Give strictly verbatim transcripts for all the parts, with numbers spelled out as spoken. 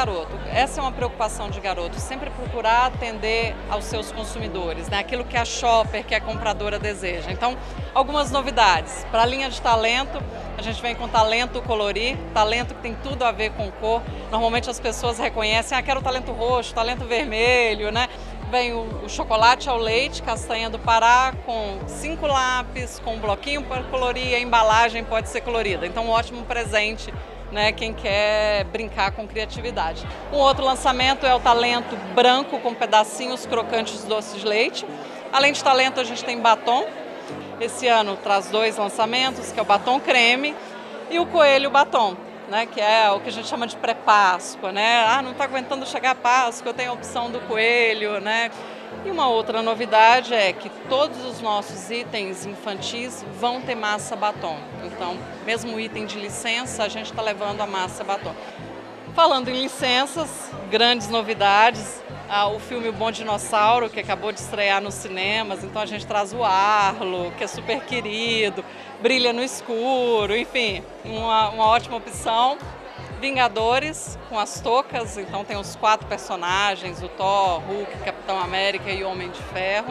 Garoto. Essa é uma preocupação de Garoto, sempre procurar atender aos seus consumidores, né? Aquilo que a shopper, que a compradora deseja. Então, algumas novidades. Para a linha de talento, a gente vem com talento colorir, talento que tem tudo a ver com cor. Normalmente as pessoas reconhecem, ah, quero talento roxo, talento vermelho, né? Vem o, o chocolate ao leite, castanha do Pará, com cinco lápis, com um bloquinho para colorir, a embalagem pode ser colorida. Então, um ótimo presente, né, quem quer brincar com criatividade. Um outro lançamento é o talento branco com pedacinhos crocantes doce de leite. Além de talento, a gente tem batom. Esse ano traz dois lançamentos, que é o batom creme e o coelho batom, né, que é o que a gente chama de pré-Páscoa, né? Ah, não está aguentando chegar a Páscoa, eu tenho a opção do coelho, né? E uma outra novidade é que todos os nossos itens infantis vão ter massa batom. Então, mesmo o item de licença, a gente está levando a massa batom. Falando em licenças, grandes novidades, ah, o filme O Bom Dinossauro, que acabou de estrear nos cinemas, então a gente traz o Arlo, que é super querido, brilha no escuro, enfim, uma, uma ótima opção. Vingadores, com as toucas, então tem os quatro personagens, o Thor, Hulk, Capitão América e Homem de Ferro.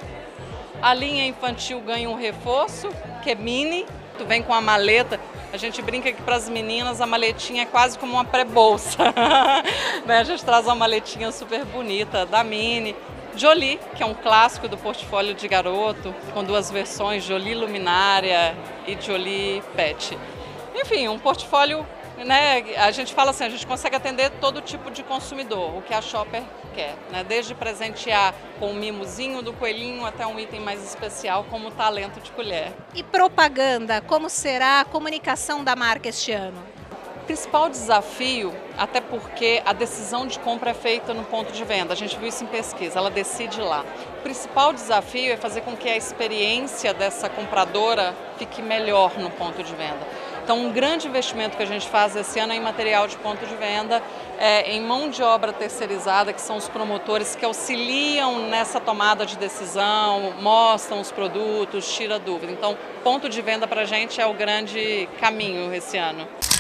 A linha infantil ganha um reforço, que é mini, tu vem com a maleta. A gente brinca que para as meninas a maletinha é quase como uma pré-bolsa. Né? A gente traz uma maletinha super bonita da Mini. Jolie, que é um clássico do portfólio de Garoto, com duas versões, Jolie Luminária e Jolie Pet. Enfim, um portfólio, né, a gente fala assim, a gente consegue atender todo tipo de consumidor, o que a shopper quer, né, desde presentear com um mimozinho do coelhinho até um item mais especial como o talento de colher. E propaganda, como será a comunicação da marca este ano? O principal desafio, até porque a decisão de compra é feita no ponto de venda, a gente viu isso em pesquisa, ela decide lá. O principal desafio é fazer com que a experiência dessa compradora fique melhor no ponto de venda. Então, um grande investimento que a gente faz esse ano é em material de ponto de venda, é, em mão de obra terceirizada, que são os promotores que auxiliam nessa tomada de decisão, mostram os produtos, tira dúvida. Então, ponto de venda para a gente é o grande caminho esse ano.